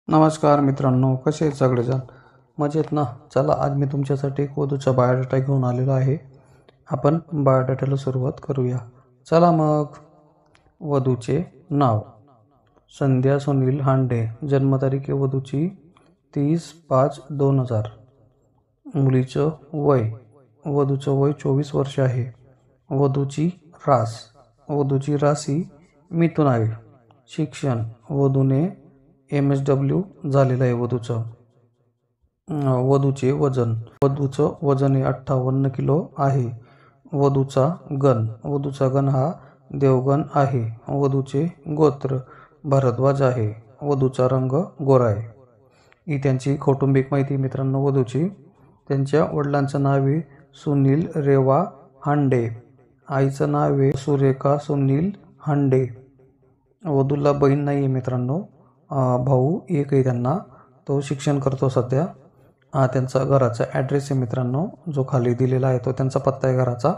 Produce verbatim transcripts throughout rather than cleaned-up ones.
नमस्कार मित्रांनो, कसे आहेत सगळेजण? मजेत ना? चला, आज मी तुमच्यासाठी एक वधूचा बायोडाटा घेऊन आलेलो आहे. आपण बायोडाटाला सुरुवात करूया. चला मग. वधूचे नाव संध्या सुनील हांडे. जन्मतारीख आहे वधूची तीस पाच दोन हजार. मुलीचं वय, वधूचं वय चोवीस वर्ष आहे. वधूची रास, वधूची राशी मिथुन आहे. शिक्षण, वधूने एम एस डब्ल्यू झालेलं आहे वधूचं. वधूचे वजन, वधूचं वजन हे अठ्ठावन्न किलो आहे. वधूचा गण, वधूचा गण हा देवगण आहे. वधूचे गोत्र भारद्वाज आहे. वधूचा रंग गोरा आहे. ही त्यांची कौटुंबिक माहिती मित्रांनो वधूची. त्यांच्या वडिलांचं नाव आहे सुनील रेवा हांडे. आईचं नाव आहे सुरेखा सुनील हांडे. वधूला बहीण नाही आहे मित्रांनो, भाऊ एक आहे त्यांना, तो शिक्षण करतो सध्या. हा त्यांचा घराचा ॲड्रेस आहे मित्रांनो, जो खाली दिलेला आहे तो त्यांचा पत्ता आहे, घराचा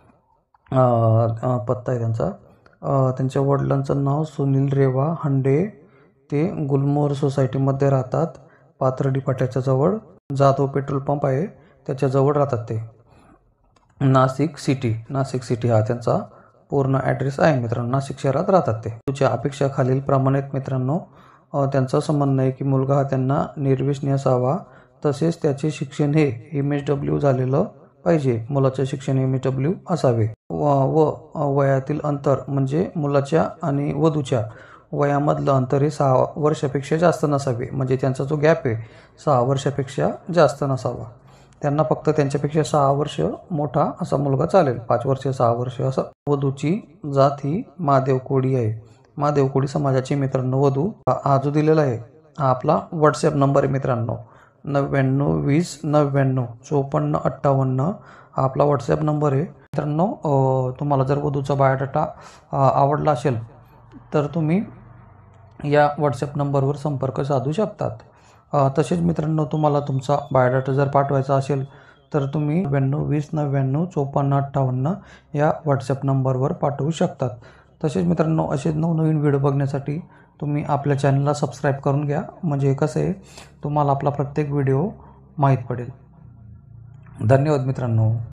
पत्ता आहे त्यांचा. त्यांच्या वडिलांचं नाव सुनील रेवा हांडे. ते गुलमोहर सोसायटीमध्ये राहतात, पाथर्डी फाट्याच्या जवळ. जाधव पेट्रोल पंप आहे त्याच्याजवळ राहतात ते. नाशिक सिटी, नाशिक सिटी हा त्यांचा पूर्ण ॲड्रेस आहे मित्रांनो. नाशिक शहरात राहतात ते. तुझ्या अपेक्षा खालील प्रमाणे मित्रांनो. त्यांचं असं म्हणणं आहे की मुलगा हा त्यांना निर्व्यसनी असावा, तसेच त्याचे शिक्षण हे एम एस डब्ल्यू झालेलं पाहिजे. मुलाचे शिक्षण एम एस डब्ल्यू असावे. व व वयातील अंतर म्हणजे मुलाच्या आणि वधूच्या वयामधलं अंतर हे सहा वर्षापेक्षा जास्त नसावे. म्हणजे त्यांचा जो गॅप आहे सहा वर्षापेक्षा जास्त नसावा. त्यांना फक्त त्यांच्यापेक्षा सहा वर्ष मोठा असा मुलगा चालेल, पाच वर्ष सहा वर्ष असं. वधूची जात ही महादेव कोळी आहे. महादेव कोळी समाजाची मित्रांनो वधू. हा जो दिलेला आहे हा आपला व्हॉट्सॲप नंबर आहे मित्रांनो. नव्याण्णव वीस नव्याण्णव चोपन्न अठ्ठावन्न हा आपला व्हॉट्सॲप नंबर आहे मित्रांनो. तुम्हाला जर वधूचा बायोडाटा आवडला असेल तर तुम्ही या व्हॉट्सॲप नंबरवर संपर्क साधू शकतात. तसेच मित्रांनो, तुम्हाला तुमचा बायोडाटा जर पाठवायचा असेल तर तुम्ही नव्याण्णव वीस नव्याण्णव चोपन्न अठ्ठावन्न या व्हॉट्सॲप नंबरवर पाठवू शकतात. तसेच मित्रांनो, असेच नवनवीन व्हिडिओ बघण्यासाठी तुम्ही आपल्या चॅनलला सबस्क्राईब करून घ्या. म्हणजे कसं आहे, तुम्हाला आपला प्रत्येक व्हिडिओ माहीत पडेल. धन्यवाद मित्रांनो.